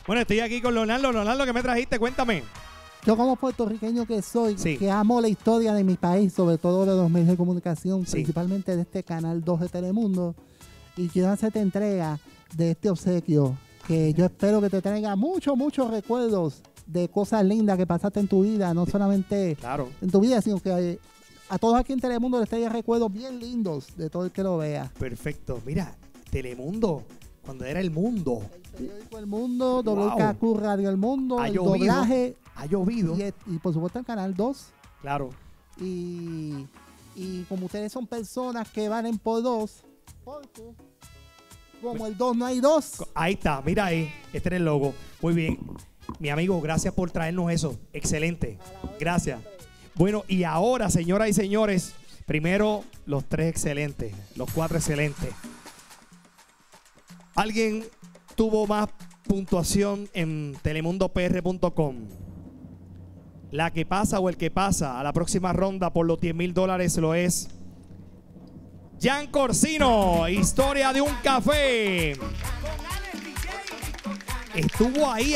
Bueno, estoy aquí con Leonardo. Leonardo, ¿qué me trajiste? Cuéntame. Yo como puertorriqueño que soy, Sí. que amo la historia de mi país, sobre todo de los medios de comunicación, Sí. principalmente de este Canal 2 de Telemundo, y quiero hacerte entrega de este obsequio, que yo espero que te traiga muchos recuerdos de cosas lindas que pasaste en tu vida, no solamente Claro. en tu vida, sino que a todos aquí en Telemundo les traiga recuerdos bien lindos de todo el que lo vea. Perfecto. Mira, Telemundo, cuando era El Mundo, El periódico El Mundo, Wow. WKQ Radio El Mundo, Ha el llovido. doblaje ha llovido. y por supuesto el Canal 2. Claro. Y como ustedes son personas que valen por dos, porque como el 2 no hay dos. Ahí está, mira ahí. Este es el logo. Muy bien. Mi amigo, gracias por traernos eso. Excelente. Gracias. Bueno, y ahora, señoras y señores, primero los 3 excelentes, los 4 excelentes. ¿Alguien tuvo más puntuación en telemundopr.com? La que pasa o el que pasa a la próxima ronda por los $10,000 lo es Jan Corsino, Historia de un café. Estuvo ahí.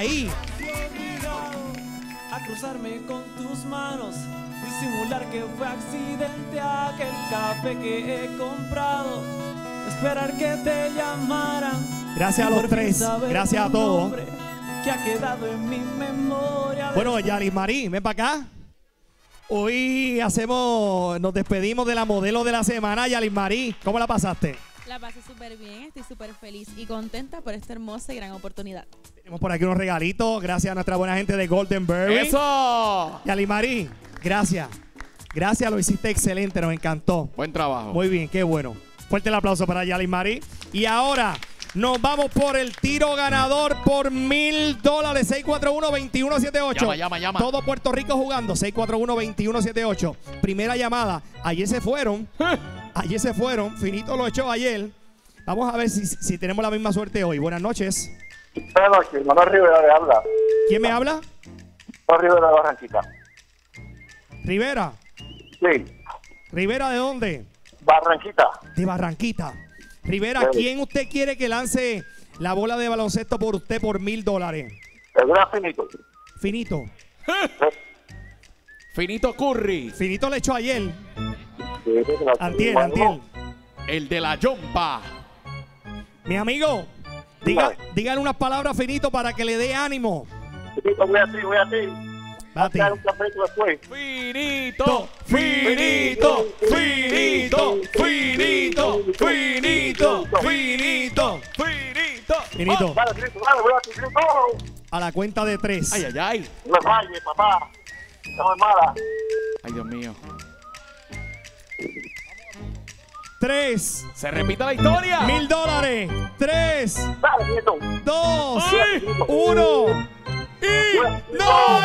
A cruzarme con tus manos, disimular que fue accidente aquel café que he comprado, esperar que te llamaran. Gracias a los 3, gracias a todos. Que ha quedado en mi memoria. Bueno, Yarismarí, ven para acá. Hoy nos despedimos de la modelo de la semana, Yarismarí. ¿Cómo la pasaste? La pasé súper bien, estoy súper feliz y contenta por esta hermosa y gran oportunidad. Tenemos por aquí unos regalitos, gracias a nuestra buena gente de Golden Berry. ¡Eso! Yarismarí, gracias. Gracias, lo hiciste excelente, nos encantó. Buen trabajo. Muy bien, qué bueno. Fuerte el aplauso para Yarismarí. Y ahora nos vamos por el tiro ganador por $1,000. 641-2178. Llama. Todo Puerto Rico jugando. 641-2178. Primera llamada. Ayer se fueron. Finito lo echó ayer. Vamos a ver si tenemos la misma suerte hoy. Buenas noches. Buenas noches, Manuel Rivera le habla. ¿Quién me habla? Manuel Rivera de Barranquita. Rivera. Sí, ¿Rivera de dónde? Barranquita. De Barranquita. Rivera, Sí. ¿quién usted quiere que lance la bola de baloncesto por usted por $1,000? El gran finito. Finito. Finito Curry, Finito le echó ayer. Sí, sí, sí, Antiel. el de la yompa. Mi amigo, dígale unas palabras Finito para que le dé ánimo. Finito, voy a ti. Va a ti. Dar un cafecito después. Finito, finito, finito, finito, finito, finito, finito. Finito, Dale, Finito, dale, voy a ti, Finito. a la cuenta de 3. Ay. No me falles, papá. Estamos en mala. Ay, Dios mío. 3. Se repite la historia. $1,000. 3, Dale, Finito. 2, Ay. 1. ¡Y no!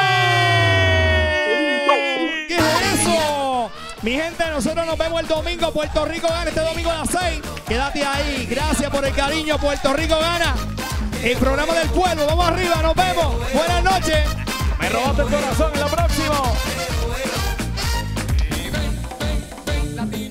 ¿Qué es eso? Mi gente, nosotros nos vemos el domingo. Puerto Rico gana este domingo a las 6. Quédate ahí. Gracias por el cariño. Puerto Rico gana. El programa del pueblo. Vamos arriba. Nos vemos. Buenas noches. Me robaste el corazón en la próxima.